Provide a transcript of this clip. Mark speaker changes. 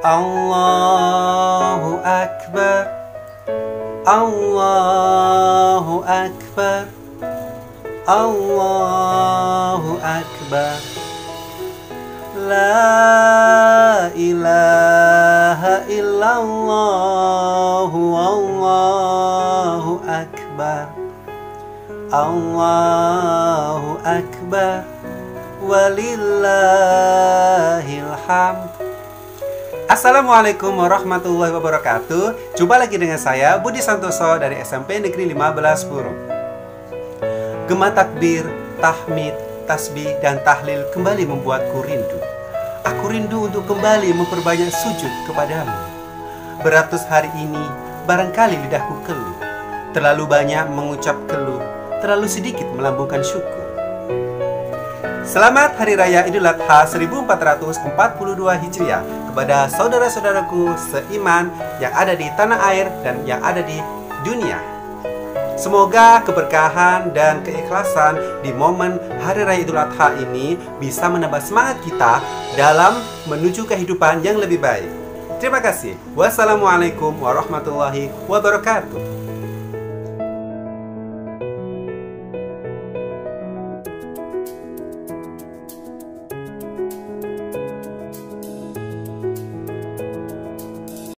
Speaker 1: Allahu Akbar, Allahu Akbar, Allahu Akbar. La ilaha illallah, Allahu Akbar, Allahu Akbar, walillahil hamd. Assalamualaikum warahmatullahi wabarakatuh. Jumpa lagi dengan saya Budi Santoso dari SMP Negeri 15 Purung. Gema takbir, tahmid, tasbih, dan tahlil kembali membuatku rindu. Aku rindu untuk kembali memperbanyak sujud kepadamu. Beratus hari ini barangkali lidahku keluh, terlalu banyak mengucap keluh, terlalu sedikit melambungkan syukur. Selamat Hari Raya Idul Adha 1442 Hijriah kepada saudara-saudaraku seiman yang ada di tanah air dan yang ada di dunia. Semoga keberkahan dan keikhlasan di momen Hari Raya Idul Adha ini bisa menambah semangat kita dalam menuju kehidupan yang lebih baik. Terima kasih. Wassalamualaikum warahmatullahi wabarakatuh.